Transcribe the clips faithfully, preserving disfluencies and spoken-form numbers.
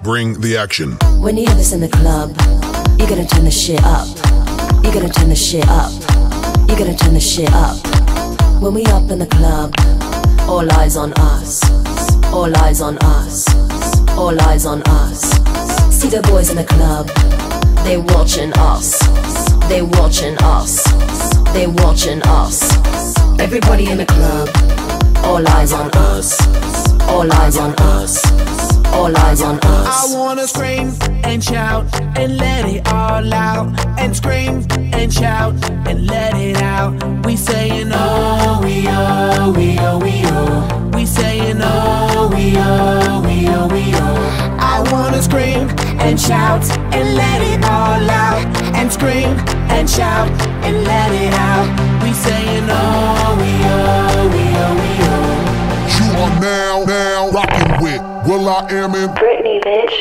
Bring the action. When you have this in the club, you gotta turn the shit up. You gotta turn the shit up. You gotta turn the shit up. When we up in the club, all eyes on us. All eyes on us. All eyes on us. See the boys in the club, they watching us. They watching us. They watching us. Everybody in the club, all eyes on us. All eyes on us. All eyes on us. I wanna scream and shout and let it all out. And scream and shout and let it out. We saying oh, we oh, we oh, we oh. We saying oh, we oh, we oh, we oh. I wanna scream and shout and let it all out. And scream and shout and let it out. We saying oh, we oh, we oh, we oh. You are now, now rocking with Will I Am in Britney, bitch.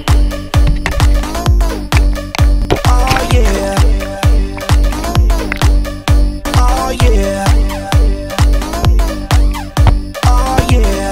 Oh yeah. Oh yeah. Oh yeah.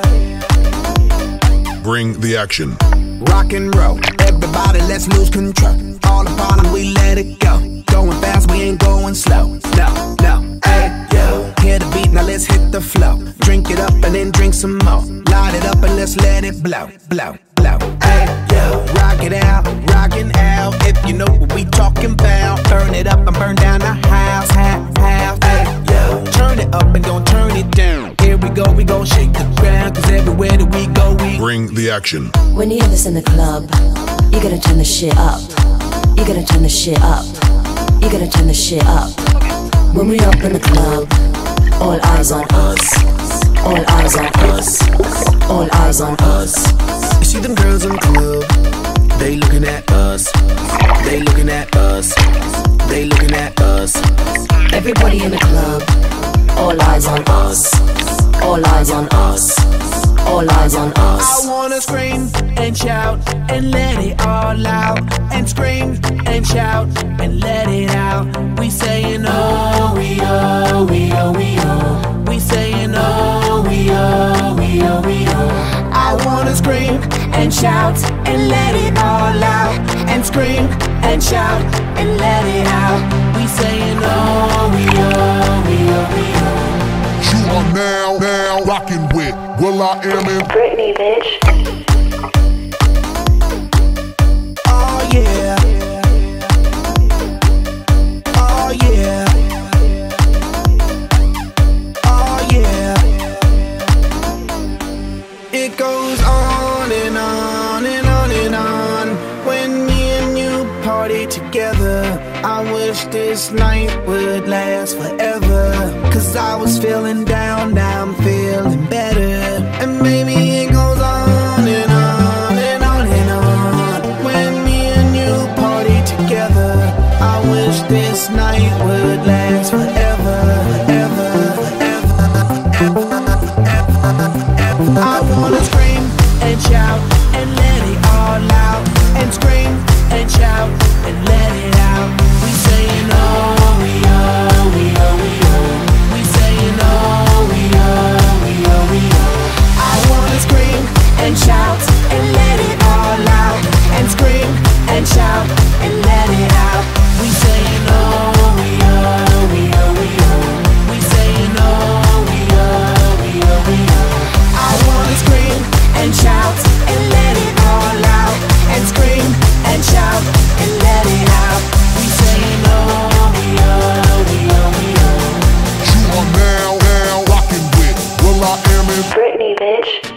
Bring the action. Rock and roll, everybody let's lose control. All the bottom we let it go. Going fast, we ain't going slow. No, no, hey, yo. Hear the beat, now let's hit the flow. Drink it up and then drink some more. Light it up and let's let it blow, blow, blow. Hey, yo. Rock it out, rockin' out. If you know what we talking about. Burn it up and burn down the house, house, house. Hey, yo. Turn it up and don't turn it down. Here we go, we gon' shake the ground. Cause everywhere that we go, we Bring the action. When you have this in the club, you gotta turn the shit up. You gotta turn the shit up. You gotta turn the shit up. When we up in the club, all eyes on us. All eyes on us. All eyes on us. You see them girls in the club, they looking at us. They looking at us. They looking at us. Everybody in the club, all eyes on us. All eyes on us. All eyes on us. I wanna scream and shout and let it all out. And scream and shout and let it out. We saying oh, we oh, we oh, we oh. We saying oh, we oh, we oh, we oh. I wanna scream and shout and let it all out. And scream and shout and let it out. We saying oh, we oh, we oh, we oh. You are now, now rocking with Will I Am in Britney, bitch. Oh yeah. Oh yeah. Oh yeah. It goes on and on and on and on. When me and you party together, I wish this night would last forever. Cause I was feeling down, now I'm feeling better. And maybe it goes on and on and on and on. When me and you party together, I wish this night would last forever, forever, forever, forever, forever. I wanna scream and shout and let it all out. And scream and shout and let it out. We saying oh, we oh, we oh, we oh. We saying oh, we oh, we oh, we oh. I wanna scream and shout and let it all out. And scream and shout and let it out. We saying oh, we oh, we oh, we oh. We saying oh, we oh, we oh, we oh. I wanna scream and shout and let it all out. And scream and shout and let it out. We saying oh, we oh, we oh, we oh. You are now, now rocking with Will I Am in Britney, bitch.